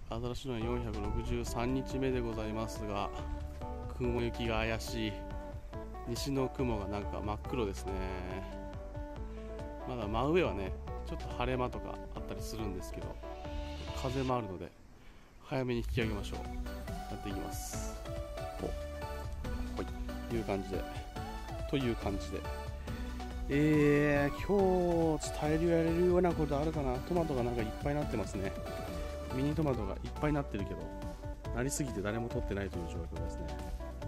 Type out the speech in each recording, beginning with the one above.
アザラシの463日目でございますが、雲行きが怪しい。西の雲がなんか真っ黒ですね。まだ真上はねちょっと晴れ間とかあったりするんですけど、風もあるので早めに引き上げましょう。やっていきます。ほいという感じで今日伝えるやれるようなことあるかな。トマトがなんかいっぱいなってますね。ミニトマトがいっぱいなってるけど、なりすぎて誰も取ってないという状況ですね。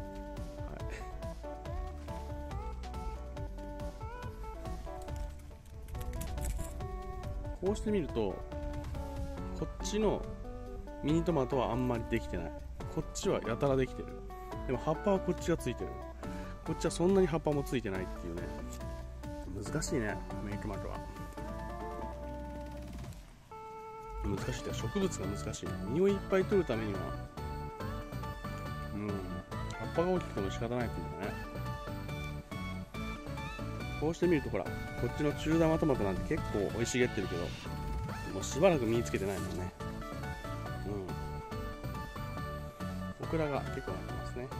こうしてみると、こっちのミニトマトはあんまりできてない。こっちはやたらできてる。でも葉っぱはこっちがついてる。こっちはそんなに葉っぱもついてないっていうね。難しいね、ミニトマトは。難しいって、植物が難しい。実をいっぱい取るためには、葉っぱが大きくても仕方ないっていうんだね。こうしてみると、ほら、こっちの中玉トマトなんて結構生い茂ってるけど、もうしばらく実つけてないもんね。オクラが結構なってますね。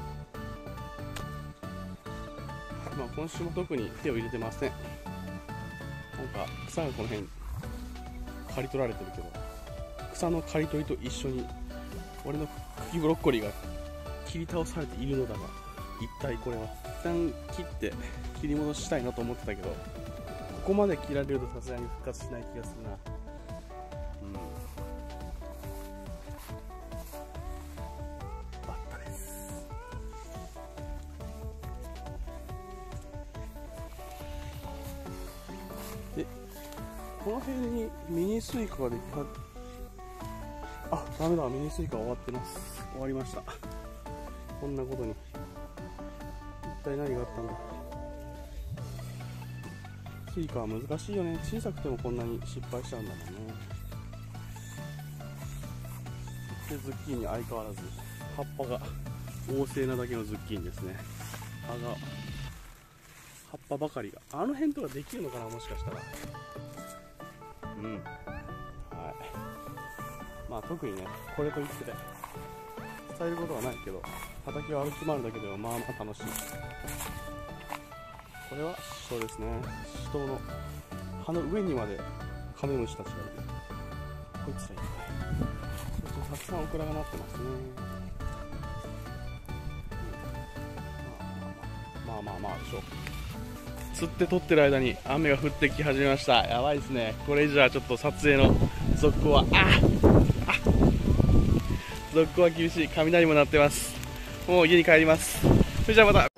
今週も特に手を入れてません。なんか草がこの辺刈り取られてるけど、草の刈り取りと一緒に俺の茎ブロッコリーが切り倒されているのだが、一体これは一旦切って切り戻したいなと思ってたけど、ここまで切られるとさすがに復活しない気がするな。バッタです。でこの辺にミニスイカができはダメだ、ミニスイカ終わってます。終わりました。こんなことに一体何があったんだ。スイカは難しいよね。小さくてもこんなに失敗しちゃうんだもんね。でズッキーニ相変わらず葉っぱが旺盛なだけのズッキーニですね。葉っぱばかりがあの辺とかできるのかな、もしかしたら。特にねこれといって伝えることはないけど、畑を歩き回るだけではまあまあ楽しい。これはシシトウですね。シシトウの葉の上にまでカメムシたちがいる。こいつらいっぱい。そしてたくさんオクラがなってますね。まあでしょう。釣って取ってる間に雨が降ってき始めました。やばいですね。これ以上はちょっと撮影の続行は続行は厳しい。雷も鳴ってます。もう家に帰ります。それじゃあまた。